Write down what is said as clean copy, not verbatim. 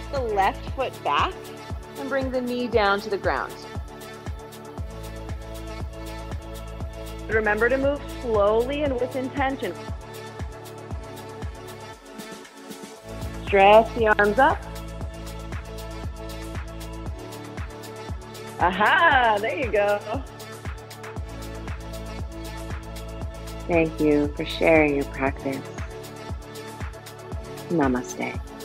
the left foot back and bring the knee down to the ground. Remember to move slowly and with intention. Stretch the arms up. Aha, there you go. Thank you for sharing your practice. Namaste.